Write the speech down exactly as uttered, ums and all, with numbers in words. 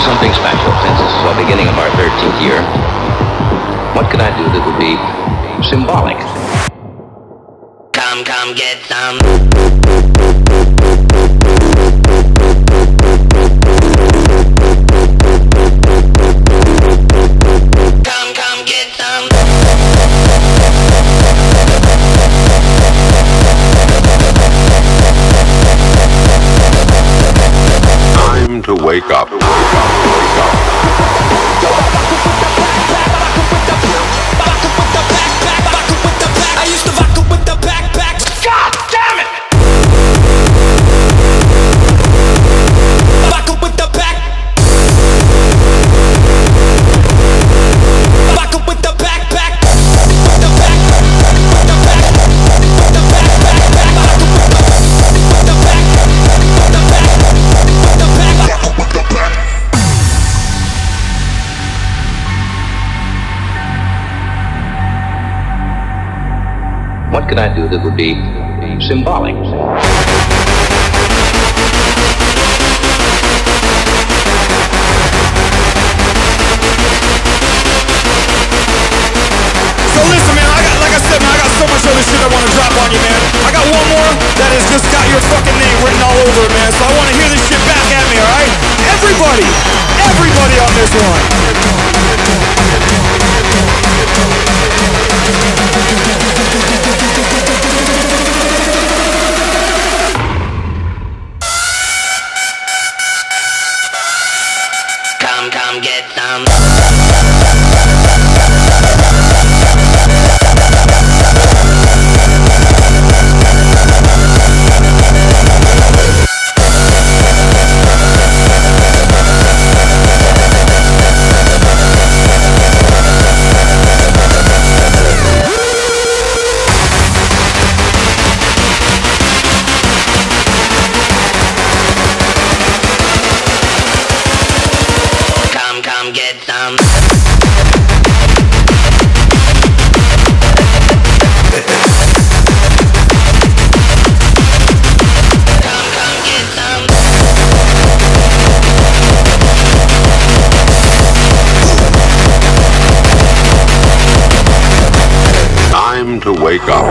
something special since this is the beginning of our thirteenth year. What can I do that would be symbolic? Come, come, get some. Come, come, get some. Time to wake up. Wake up, wake up. I used to rock with the backpack. God damn it! Rock with the back. Rock with the backpack. With the back. With the back. With the backpack. With the back. With the back. With the back. With the back. What can I do that would be symbolic? So listen, man, I got, like I said, man, I got so much other shit I want to drop on you, man. I got one more that has just got your fucking name written all over it, man. So I want to hear this shit back at me, alright? Everybody, everybody on this one. Come, come, get some. Come, come, get some. Come, come, get some. Time to wake up.